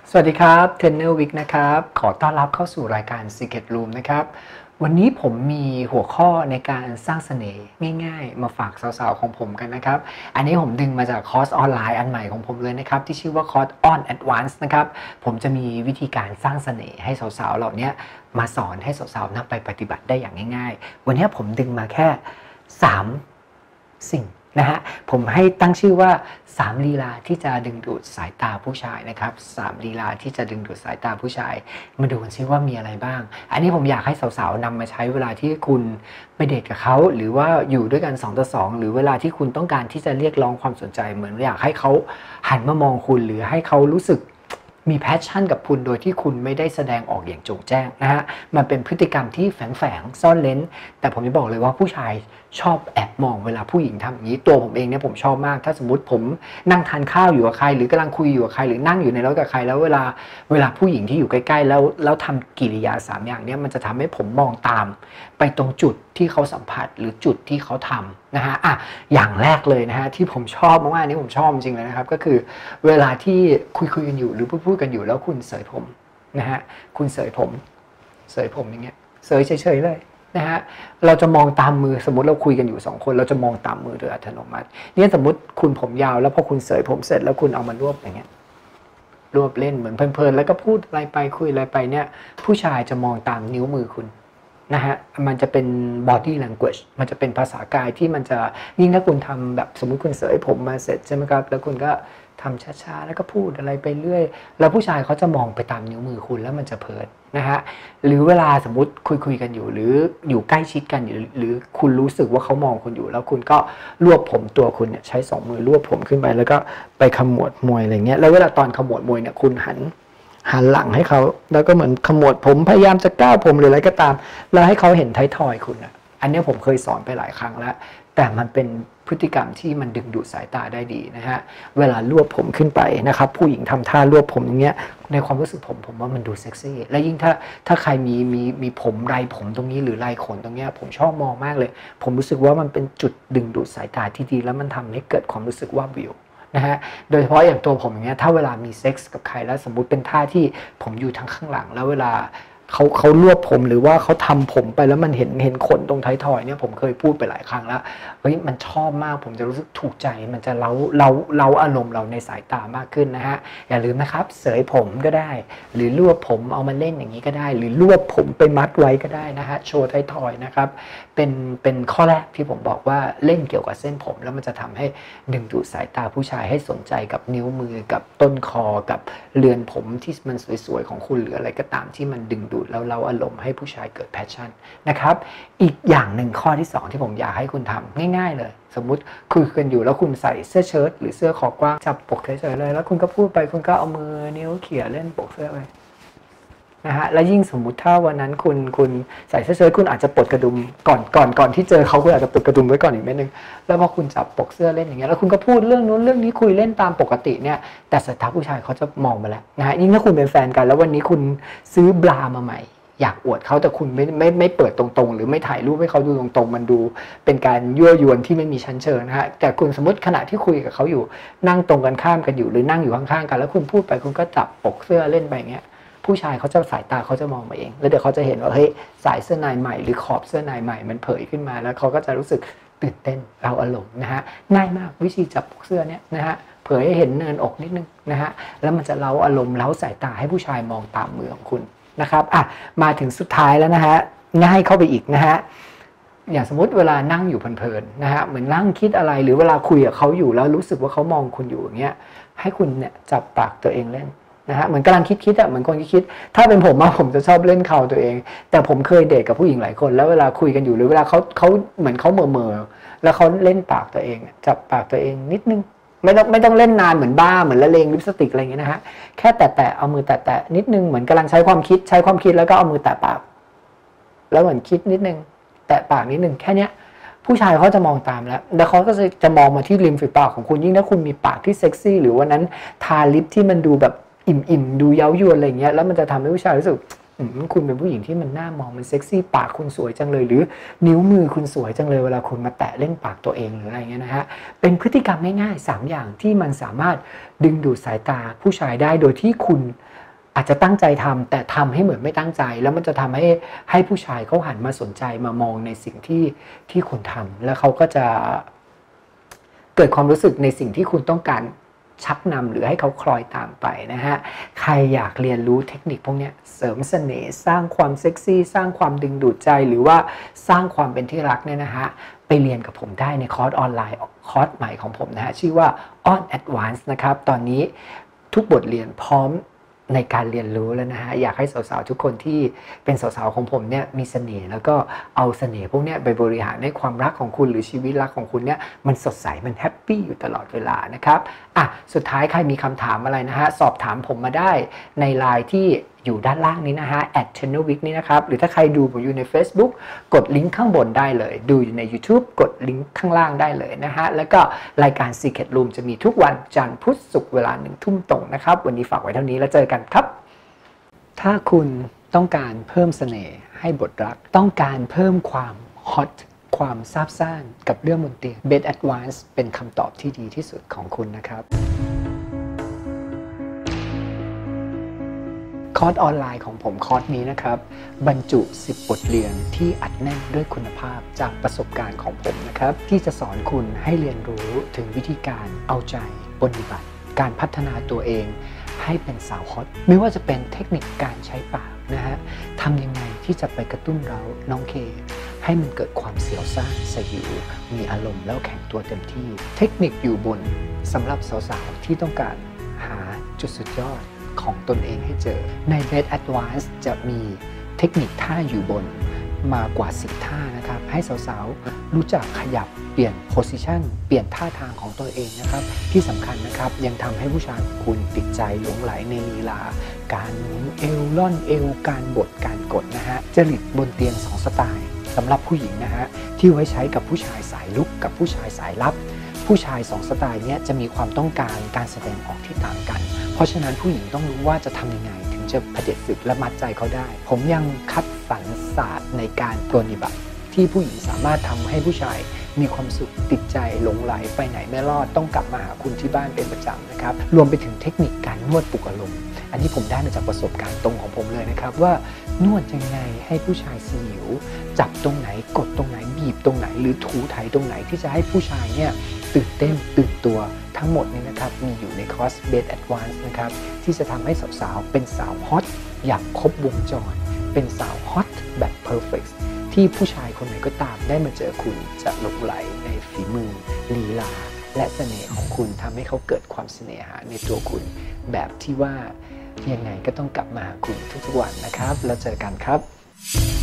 สวัสดีครับเทรนเนอร์วิกนะครับขอต้อนรับเข้าสู่รายการ Secret Room นะครับวันนี้ผมมีหัวข้อในการสร้างเสน่ห์ง่ายๆมาฝากสาวๆของผมกันนะครับอันนี้ผมดึงมาจากคอร์สออนไลน์อันใหม่ของผมเลยนะครับที่ชื่อว่าคอร์ส On Advance นะครับผมจะมีวิธีการสร้างเสน่ห์ให้สาวๆเหล่านี้มาสอนให้สาวๆนำไปปฏิบัติได้อย่างง่ายๆวันนี้ผมดึงมาแค่3สิ่งนะฮะผมให้ตั้งชื่อว่า3ลีลาที่จะดึงดูดสายตาผู้ชายนะครับ3ลีลาที่จะดึงดูดสายตาผู้ชายมาดูกันซิว่ามีอะไรบ้างอันนี้ผมอยากให้สาวๆนำมาใช้เวลาที่คุณไปเดทกับเขาหรือว่าอยู่ด้วยกัน2 ต่อ 2หรือเวลาที่คุณต้องการที่จะเรียกร้องความสนใจเหมือนอยากให้เขาหันมามองคุณหรือให้เขารู้สึกมีแพชชั่นกับคุณโดยที่คุณไม่ได้แสดงออกอย่างโจ่งแจ้งนะฮะมันเป็นพฤติกรรมที่แฝงซ่อนเร้นแต่ผมจะบอกเลยว่าผู้ชายชอบแอบมองเวลาผู้หญิงทำอย่างนี้ตัวผมเองเนี่ยผมชอบมากถ้าสมมติผมนั่งทานข้าวอยู่กับใครหรือกำลังคุยอยู่กับใครหรือนั่งอยู่ในรถกับใครแล้วเวลาผู้หญิงที่อยู่ใกล้ๆแล้วทำกิริยา3อย่างนี้มันจะทำให้ผมมองตามไปตรงจุดที่เขาสัมผัสหรือจุดที่เขาทำนะฮะอย่างแรกเลยนะฮะที่ผมชอบมากๆนี่ผมชอบจริงเลยนะครับก็คือเวลาที่คุยกันอยู่หรือพูดกันอยู่แล้วคุณเสยผมนะฮะคุณเสยผมอย่างเงี้ยเสยเฉยๆเลยนะฮะเราจะมองตามมือสมมติเราคุยกันอยู่2 คนเราจะมองตามมือโดยอัตโนมัตินี่สมมติคุณผมยาวแล้วพอคุณเสยผมเสร็จแล้วคุณเอามารวบอย่างเงี้ยรวบเล่นเหมือนเพลินๆแล้วก็พูดอะไรไปคุยอะไรไปเนี่ยผู้ชายจะมองตามนิ้วมือคุณนะฮะมันจะเป็น body language มันจะเป็นภาษากายที่มันจะยิ่งถ้าคุณทำแบบสมมุติคุณเสยผมมาเสร็จใช่ไหมครับแล้วคุณก็ทำช้าๆแล้วก็พูดอะไรไปเรื่อยแล้วผู้ชายเขาจะมองไปตามนิ้วมือคุณแล้วมันจะเพลินนะฮะหรือเวลาสมมุติคุยกันอยู่หรืออยู่ใกล้ชิดกันอยู่หรือคุณรู้สึกว่าเขามองคุณอยู่แล้วคุณก็รวบผมตัวคุณเนี่ยใช้2 มือรวบผมขึ้นไปแล้วก็ไปขมวดมวยอะไรเงี้ยแล้วเวลาตอนขมวดมวยเนี่ยคุณหันหลังให้เขาแล้วก็เหมือนขมวดผมพยายามจะก้าวผมหรืออะไรก็ตามแล้วให้เขาเห็นท้ายทอยคุณอ่ะอันนี้ผมเคยสอนไปหลายครั้งแล้วแต่มันเป็นพฤติกรรมที่มันดึงดูดสายตาได้ดีนะฮะเวลารวบผมขึ้นไปนะครับผู้หญิงทำท่ารวบผมอย่างเงี้ยในความรู้สึกผมว่ามันดูเซ็กซี่และยิ่งถ้าใครมีผมไรผมตรงนี้หรือไรขนตรงเนี้ยผมชอบมองมากเลยผมรู้สึกว่ามันเป็นจุดดึงดูดสายตาที่ดีแล้วมันทำให้เกิดความรู้สึกว่าวิวนะฮะโดยเฉพาะอย่างตัวผมอย่างเงี้ยถ้าเวลามีเซ็กส์กับใครแล้วสมมุติเป็นท่าที่ผมอยู่ทางข้างหลังแล้วเวลาเขารวบผมหรือว่าเขาทำผมไปแล้วมันเห็นขนตรงท้ายทอยเนี่ยผมเคยพูดไปหลายครั้งแล้วเฮ้ยมันชอบมากผมจะรู้สึกถูกใจมันจะเล้าอารมณ์เราในสายตามากขึ้นนะฮะอย่าลืมนะครับเสยผมก็ได้หรือรวบผมเอามาเล่นอย่างนี้ก็ได้หรือรวบผมไปมัดไว้ก็ได้นะฮะโชว์ท้ายทอยนะครับเป็นข้อแรกที่ผมบอกว่าเล่นเกี่ยวกับเส้นผมแล้วมันจะทำให้ดึงดูดสายตาผู้ชายให้สนใจกับนิ้วมือกับต้นคอกับเรือนผมที่มันสวยๆของคุณหรืออะไรก็ตามที่มันดึงดูดแล้วเราอารมณ์ให้ผู้ชายเกิดแพชชั่นนะครับอีกอย่างหนึ่งข้อที่2ที่ผมอยากให้คุณทำง่ายๆเลยสมมุติคุยกันอยู่แล้วคุณใส่เสื้อเชิ้ตหรือเสื้อคอกว้างจับปกเฉยๆเลยแล้วคุณก็พูดไปคุณก็เอามือนิ้วเขี่ยเล่นปกเสื้อไปนะฮะและยิ่งสมมุติถ้าวันนั้นคุณใส่เสื้อเชิ้ตคุณอาจจะปลดกระดุมก่อนที่เจอเขาคุณอาจจะปลดกระดุมไว้ก่อนอีกเม็ดนึงแล้วพอคุณจับปกเสื้อเล่นอย่างเงี้ยแล้วคุณก็พูดเรื่องนู้นเรื่องนี้คุยเล่นตามปกติเนี่ยแต่สายตาผู้ชายเขาจะมองมาแล้วนะฮะยิ่งถ้าคุณเป็นแฟนกันแล้ววันนี้คุณซื้อบรามาใหม่อยากอวดเขาแต่คุณไม่เปิดตรงๆหรือไม่ถ่ายรูปให้เขาดูตรงๆมันดูเป็นการยั่วยวนที่ไม่มีชั้นเชิงนะฮะแต่คุณสมมติขณะที่คุยกับเขาอยู่นั่งตรงกันข้ามกันอยู่หรือนั่งอยู่ข้างๆกันแล้วคุณพูดไปคุณก็จับปกเสื้อเล่นไปอย่างเงี้ยผู้ชายเขาจะสายตาเขาจะมองมาเองแล้วเดี๋ยวเขาจะเห็นว่าเฮ้ยสายเสื้อในใหม่หรือขอบเสื้อในใหม่มันเผยขึ้นมาแล้วเขาก็จะรู้สึกตื่นเต้นเราอารมณ์นะฮะง่ายมากวิธีจับปกเสื้อเนี่ยนะฮะเผยให้เห็นเนินอกนิดนึงนะฮะแล้วมันจะเล้าอารมณ์เล้าสายตาให้ผู้ชายมองตามมือของคุณนะครับมาถึงสุดท้ายแล้วนะฮะง่ายเข้าไปอีกนะฮะอย่างสมมติเวลานั่งอยู่เพลินๆนะฮะเหมือนนั่งคิดอะไรหรือเวลาคุยกับเขาอยู่แล้วรู้สึกว่าเขามองคุณอยู่อย่างเงี้ยให้คุณเนี่ยจับปากตัวเองเล่นนะฮะเหมือนกำลังคิดเหมือนคนคิดถ้าเป็นผมผมจะชอบเล่นเข่าตัวเองแต่ผมเคยเดทกับผู้หญิงหลายคนแล้วเวลาคุยกันอยู่หรือเวลาเขาเหมือนเขาเมอแล้วเขาเล่นปากตัวเองจับปากตัวเองนิดนึงไม่ต้องเล่นนานเหมือนบ้าเหมือนละเลงลิปสติกอะไรอย่างเงี้ยนะฮะแค่แตะเอามือแตะนิดนึงเหมือนกำลังใช้ความคิดแล้วก็เอามือแตะปากแล้วเหมือนคิดนิดนึงแตะปากนิดนึงแค่เนี้ยผู้ชายเขาจะมองตามแล้วเขาก็จะมองมาที่ริมฝีปากของคุณยิ่งถ้าคุณมีปากที่เซ็กซี่หรือวันนั้นทาลิปที่มันดูแบบอิ่มดูเย้ายวนอะไรเงี้ยแล้วมันจะทำให้ผู้ชายรู้สึกคุณเป็นผู้หญิงที่มันน่ามองมันเซ็กซี่ปากคุณสวยจังเลยหรือนิ้วมือคุณสวยจังเลยเวลาคุณมาแตะเล่นปากตัวเองหรืออะไรเงี้ยนะฮะเป็นพฤติกรรมง่ายๆ3อย่างที่มันสามารถดึงดูดสายตาผู้ชายได้โดยที่คุณอาจจะตั้งใจทำแต่ทำให้เหมือนไม่ตั้งใจแล้วมันจะทำให้ผู้ชายเขาหันมาสนใจมามองในสิ่งที่คุณทำแล้วเขาก็จะเกิดความรู้สึกในสิ่งที่คุณต้องการชักนำหรือให้เขาคล้อยตามไปนะฮะใครอยากเรียนรู้เทคนิคพวกนี้เสริมเสน่ห์สร้างความเซ็กซี่สร้างความดึงดูดใจหรือว่าสร้างความเป็นที่รักเนี่ยนะฮะไปเรียนกับผมได้ในคอร์สออนไลน์คอร์สใหม่ของผมนะฮะชื่อว่า On Advance นะครับตอนนี้ทุกบทเรียนพร้อมในการเรียนรู้แล้วนะฮะอยากให้สาวๆทุกคนที่เป็นสาวๆของผมเนี่ยมีเสน่ห์แล้วก็เอาเสน่ห์พวกนี้ไปบริหารในความรักของคุณหรือชีวิตรักของคุณเนี่ยมันสดใสมันแฮปปี้อยู่ตลอดเวลานะครับสุดท้ายใครมีคำถามอะไรนะฮะสอบถามผมมาได้ในไลน์ที่อยู่ด้านล่างนี้นะฮะ @channelwick นี่นะครับหรือถ้าใครดูผมอยู่ใน Facebook กดลิงก์ข้างบนได้เลยดูอยู่ใน YouTube กดลิงก์ข้างล่างได้เลยนะฮะแล้วก็รายการ Secret Room จะมีทุกวันจันทร์พุธศุกร์เวลา 1 ทุ่มตรงนะครับวันนี้ฝากไว้เท่านี้แล้วเจอกันครับถ้าคุณต้องการเพิ่มเสน่ห์ให้บทรักต้องการเพิ่มความฮอตความซาบซ่านกับเรื่องบนเตียง Bed Advance เป็นคำตอบที่ดีที่สุดของคุณนะครับคอร์สออนไลน์ของผมคอร์สนี้นะครับบรรจุ 10 บทเรียนที่อัดแน่นด้วยคุณภาพจากประสบการณ์ของผมนะครับที่จะสอนคุณให้เรียนรู้ถึงวิธีการเอาใจปฏิบัติการพัฒนาตัวเองให้เป็นสาวฮอตไม่ว่าจะเป็นเทคนิคการใช้ปากนะฮะทำยังไงที่จะไปกระตุ้นเราน้องเคให้มันเกิดความเสียวซ่านสยิวมีอารมณ์แล้วแข็งตัวเต็มที่เทคนิคอยู่บนสำหรับสาวๆที่ต้องการหาจุดสุดยอดของตนเองให้เจอใน Bed Advance จะมีเทคนิคท่าอยู่บนมากว่า10ท่านะครับให้สาวๆรู้จักขยับเปลี่ยนโพสิชันเปลี่ยนท่าทางของตัวเองนะครับที่สำคัญนะครับยังทำให้ผู้ชายคุณติดใจหลงไหลในลีลาการหมุนเอวล่อนเอวการบดการกดนะฮะจริตบนเตียง2สไตล์สำหรับผู้หญิงนะฮะที่ไว้ใช้กับผู้ชายสายลุกกับผู้ชายสายลับผู้ชาย2สไตล์นี้จะมีความต้องการการแสดงออกที่ต่างกันเพราะฉะนั้นผู้หญิงต้องรู้ว่าจะทำยังไงถึงจะเผด็จศึกและมัดใจเขาได้ผมยังคัดสรรศาสตร์ในการปรนนิบัติที่ผู้หญิงสามารถทำให้ผู้ชายมีความสุขติดใจหลงไหลไปไหนไม่รอดต้องกลับมาหาคุณที่บ้านเป็นประจำนะครับรวมไปถึงเทคนิคการนวดปลุกอารมณ์อันนี้ผมได้มาจากประสบการณ์ตรงของผมเลยนะครับว่านวดยังไงให้ผู้ชายสยิวจับตรงไหนกดตรงไหนบีบตรงไหนหรือถูไถตรงไหนที่จะให้ผู้ชายเนี่ยตื่นเต้นตื่นตัวทั้งหมดนี้นะครับมีอยู่ในคอร์ส Bed Advance นะครับที่จะทำให้สาวๆเป็นสาวฮอตอย่างครบวงจรเป็นสาวฮอตแบบ perfect ที่ผู้ชายคนไหนก็ตามได้มาเจอคุณจะหลงไหลในฝีมือลีลาและเสน่ห์ของคุณทำให้เขาเกิดความเสน่หาในตัวคุณแบบที่ว่ายังไงก็ต้องกลับมาหาคุณทุกๆวันนะครับแล้วเจอกันครับ